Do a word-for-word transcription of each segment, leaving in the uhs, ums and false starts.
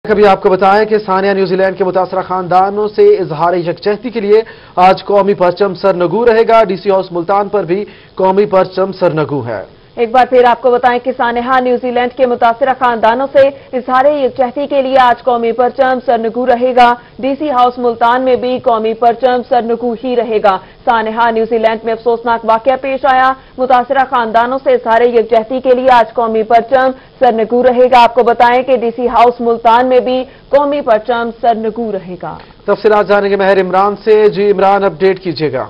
कभी आपको बताएं कि सानिया न्यूजीलैंड के मुतासरा खानदानों से इजहार यकजहती के लिए आज कौमी परचम सरनगू रहेगा। डीसी हाउस मुल्तान पर भी कौमी परचम सरनगू है। एक बार फिर आपको बताएं कि सानिया न्यूजीलैंड के मुतासरा खानदानों से इजहार यकजहती के लिए आज कौमी परचम सरनगू रहेगा। डीसी हाउस मुल्तान में भी कौमी परचम सरनगू ही रहेगा। सानिया न्यूजीलैंड में अफसोसनाक वाकया पेश आया। मुतासरा खानदानों से इजहार यकजहती के लिए आज कौमी परचम सरनगू रहेगा। आपको बताएं कि डीसी हाउस मुल्तान में भी कौमी परचम सरनगू रहेगा। तफसीलात जानेंगे महर इमरान से। जी इमरान, अपडेट कीजिएगा।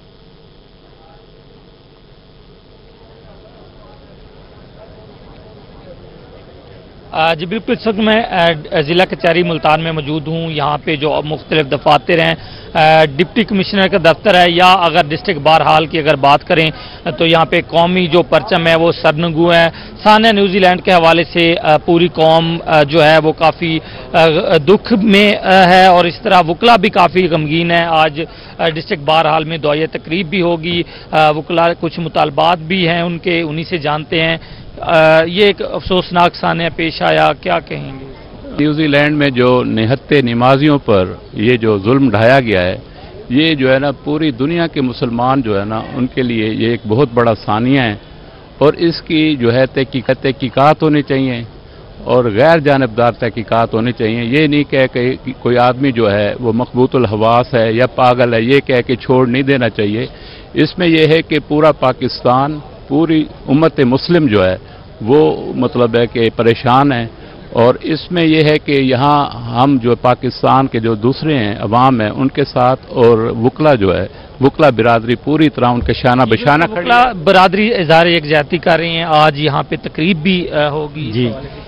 जी बिल्कुल, इस वक्त मैं ज़िला कचहरी मुल्तान में मौजूद हूँ। यहाँ पे जो मुख्तलिफ दफातर हैं, डिप्टी कमिश्नर का दफ्तर है, या अगर डिस्ट्रिक्ट बहरहाल की अगर बात करें तो यहाँ पे कौमी जो परचम है वो सरनगू है। सानिया न्यूजीलैंड के हवाले से पूरी कौम जो है वो काफ़ी दुख में है और इस तरह वकला भी काफ़ी गमगीन है। आज डिस्ट्रिक्ट बहरहाल में दुआए तकरीब भी होगी। वकला कुछ मुतालबात भी हैं उनके, उन्हीं से जानते हैं। आ, ये एक अफसोसनाक सानिया पेश आया, क्या कहेंगे? न्यूजीलैंड में जो निहत्ते नमाजियों पर ये जो जुल्म ढाया गया है, ये जो है ना पूरी दुनिया के मुसलमान जो है ना उनके लिए ये एक बहुत बड़ा सानिया है और इसकी जो है तहकीकात होनी चाहिए और गैर जानबदार तहकीकात होनी चाहिए। ये नहीं कह कि कोई आदमी जो है वो मकबूतुल हवास है या पागल है, ये कह के छोड़ नहीं देना चाहिए। इसमें यह है कि पूरा पाकिस्तान, पूरी उम्मत मुस्लिम जो है वो मतलब है कि परेशान है और इसमें यह है कि यहाँ हम जो पाकिस्तान के जो दूसरे हैं अवाम हैं उनके साथ, और वकला जो है वकला बिरादरी पूरी तरह उनके शाना बशाना वकला बिरादरी इजहार यकजहती कर रही हैं। आज यहाँ पे तकरीब भी होगी। जी,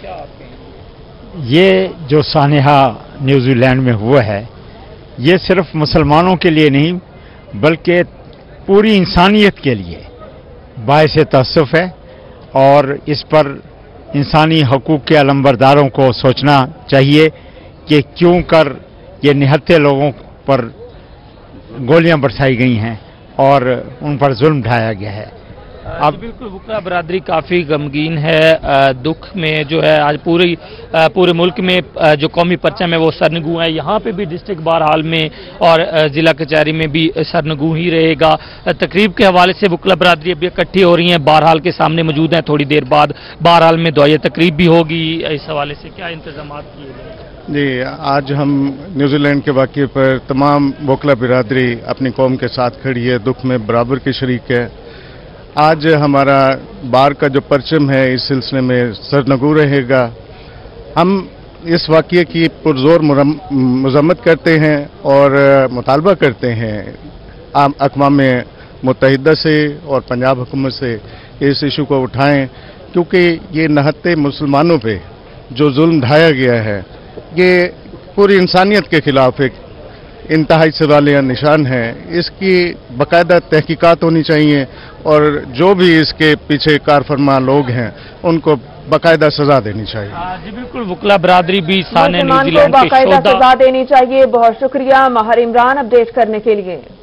ये जो सानिया न्यूजीलैंड में हुआ है ये सिर्फ मुसलमानों के लिए नहीं बल्कि पूरी इंसानियत के लिए बायसे तअस्सुफ है और इस पर इंसानी हकूक़ के अलंबरदारों को सोचना चाहिए कि क्यों कर ये निहत्ते लोगों पर गोलियां बरसाई गई हैं और उन पर जुल्म ढाया गया है। अब बिल्कुल वकला बरादरी काफ़ी गमगीन है, दुख में जो है आज पूरी पूरे मुल्क में जो कौमी परचम है वो सरनगू है। यहाँ पे भी डिस्ट्रिक्ट बहरहाल में और ज़िला कचहरी में भी सरनगू ही रहेगा। तकरीब के हवाले से वकला बरादरी अभी इकट्ठी हो रही हैं, बहरहाल के सामने मौजूद हैं। थोड़ी देर बाद बहरहाल में दुआए तकरीब भी होगी। इस हवाले से क्या इंतजाम किए गए? जी, आज हम न्यूजीलैंड के वाक़े पर तमाम वकला बिरादरी अपनी कौम के साथ खड़ी है, दुख में बराबर की शरीक है। आज हमारा बार का जो परचम है इस सिलसिले में सरनगू रहेगा। हम इस वाक़ये की पुरजोर मज़म्मत करते हैं और मुतालबा करते हैं अक़वाम मुत्तहिदा से और पंजाब हुकूमत से इस इशू को उठाएं, क्योंकि ये निहत्ते मुसलमानों पे जो जुल्म ढाया गया है ये पूरी इंसानियत के खिलाफ एक इंतहाई सवालिया निशान है। इसकी बाकायदा तहकीकात होनी चाहिए और जो भी इसके पीछे कारफरमा लोग हैं उनको बाकायदा सजा देनी चाहिए। जी बिल्कुल, वकला बरादरी भी सानिया न्यूजीलैंड को बाकायदा सजा देनी चाहिए। बहुत शुक्रिया महर इमरान अपडेट करने के लिए।